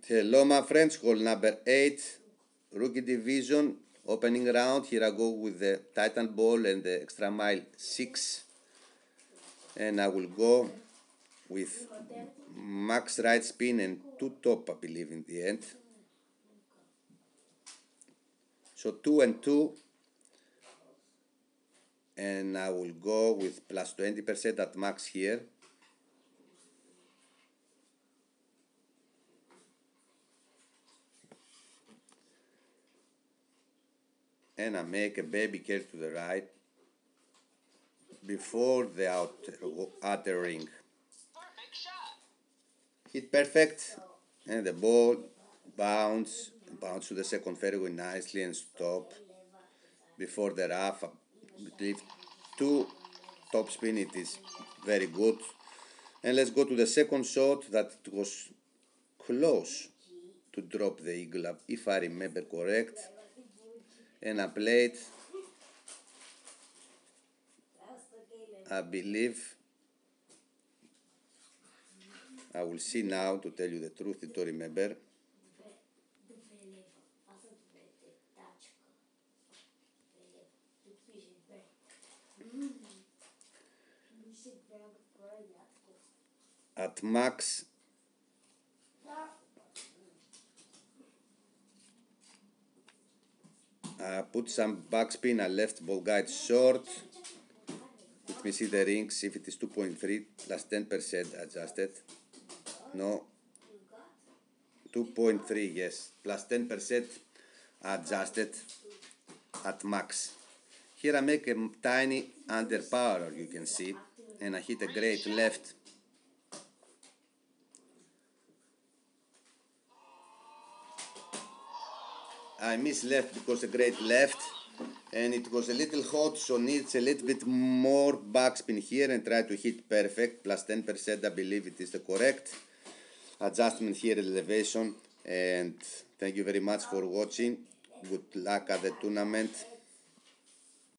Hello my friends, hole number 8, rookie division, opening round. Here I go with the Titan ball and the extra mile 6, and I will go with max right spin and 2 top, I believe, in the end. So 2 and 2, and I will go with plus 20% at max here. And I make a baby curl to the right before the outer ring. Hit perfect, and the ball bounce to the second fairway nicely and stop before the rough. I believe 2 top spin, it is very good. And let's go to the second shot that it was close to drop the eagle up, if I remember correct. And I played, I believe, I will see now to tell you the truth, to remember. At max, I put some backspin, I left ball guide short. Let me see the rings, if it is 2.3 plus 10% adjusted. No, 2.3, yes, plus 10% adjusted at max. Here I make a tiny underpower, you can see, and I hit a great left. I missed left because a great left, and it was a little hot, so needs a little bit more backspin here and try to hit perfect, plus 10%, I believe it is the correct adjustment here, elevation. And thank you very much for watching. Good luck at the tournament.